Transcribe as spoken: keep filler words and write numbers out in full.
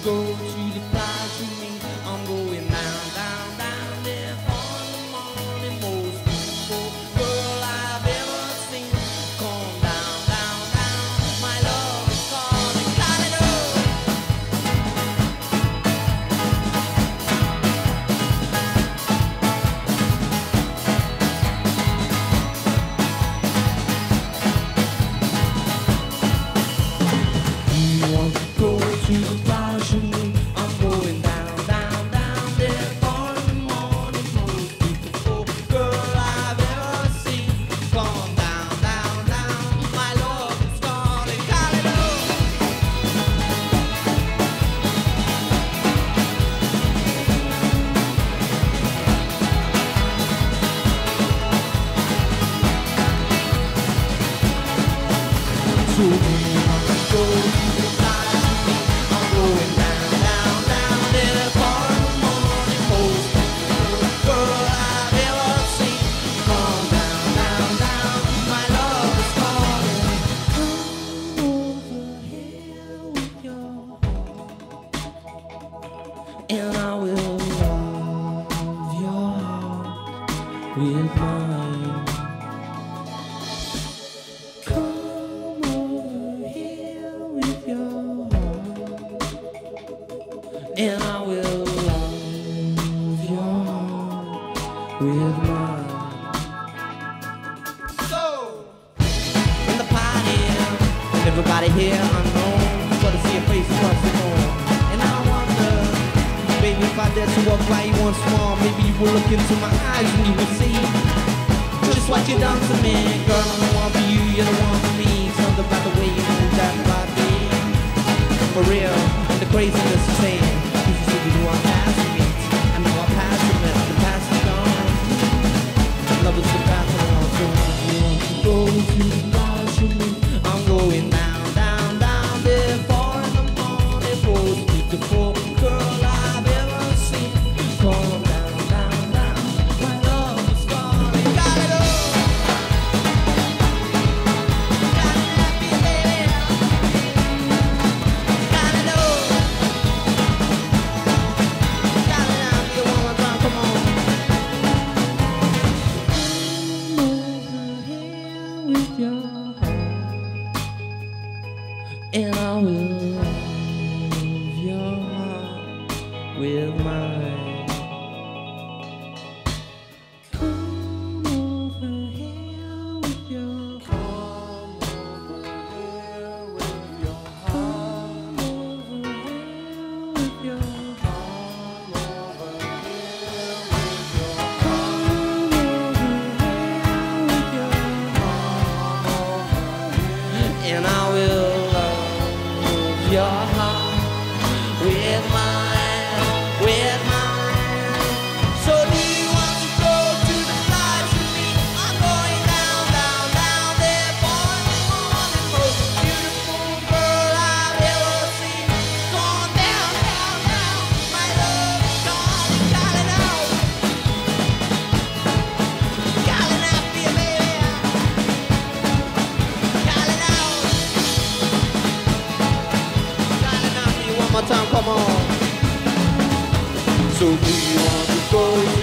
go to the place with me? I'm going down, down, down there for the morning. Most beautiful girl I've ever seen. Come down, down, down, my love is calling. Got it up. You want to go to the place with me? I'm going down, down, down there for the morning. Most beautiful girl I've ever seen. Come down, down, down, my love is calling. Got it up. So do you want to go to the place with me? I'm going down, down, down there for the morning. Most beautiful girl I've ever seen. Come down, down, down, my love is calling. Come over here with your heart, and I will love your heart with mine. Come over here with your heart, and I will love your heart with mine. So, in the party, everybody here unknown, got to see a face across the room. And I wonder, baby, if I dare to walk by you once more, maybe you will look into my eyes and you will see just what you done to me. Girl, I'm the one for you, you're the one for me. Something about the way you move that body. For real, and the craziness you're saying. You just said you knew I'm past the beat. I know I'm past the myth, the past is gone. Love is the path along, so you want to go to the place with me? I'm going down, down, down there for the morning. Most beautiful girl I've ever seen. Come down, down, down, my love is calling. Got it up. Got it happy, baby. Got it up. Got it happy one more time, come on. Come over here with your heart, and I will love your heart with mine. Come over here with your heart. Come over here with your heart. Come over here with your heart, and I will love your heart with mine, with mine. So do you want to go to the place with me? I'm going down, down, down there for the morning. Most beautiful girl I've ever seen. Going down, down, down, my love is calling. Got it out. Got it out for you, baby. Got it out. Got it out for you one more time, come on. So do you want to go